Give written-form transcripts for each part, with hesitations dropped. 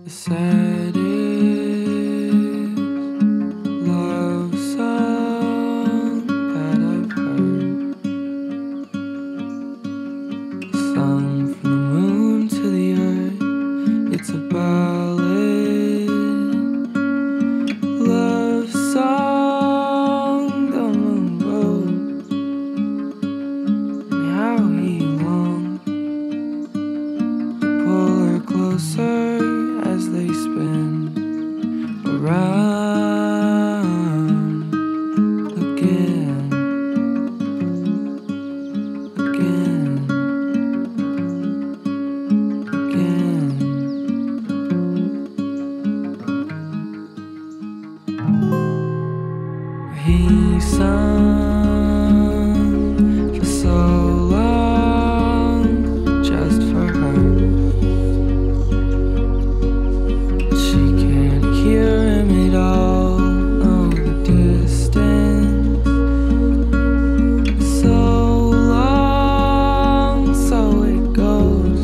The saddest love song that I've heard, sung from the moon to the earth. It's a ballad, love song the moon wrote, and how he longed to pull her closer as they spin around again, again, again. He sung for so long just for her. Hear him at all, oh, the distance so long, so it goes.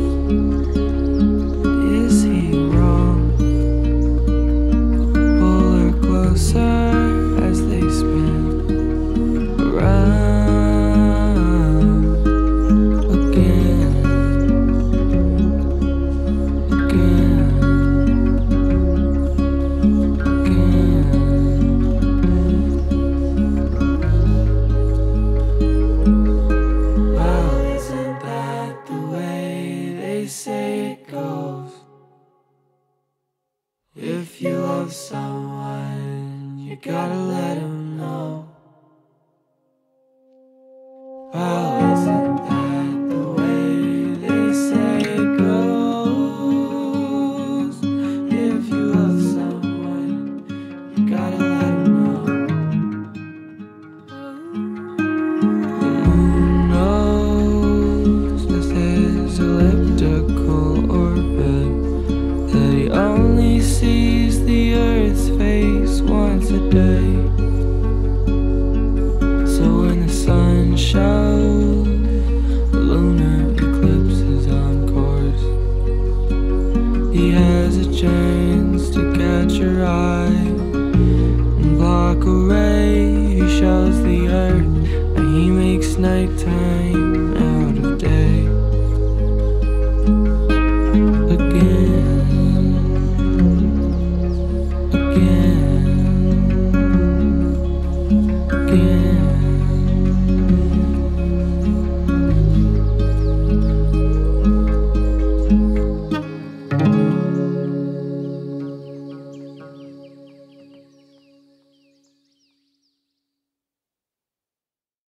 Is he wrong? Pull her closer as they spin around again, again. They say it goes. If you love someone, you gotta let them know. Well, isn't that the way they say it goes? If you love someone, you gotta let them know. The moon knows with his elliptical orbit that he only sees the Earth's face once a day. So when the sun shows, the lunar eclipse is on course. He has a chance to catch your eye and block a ray. He shows the Earth and he makes nighttime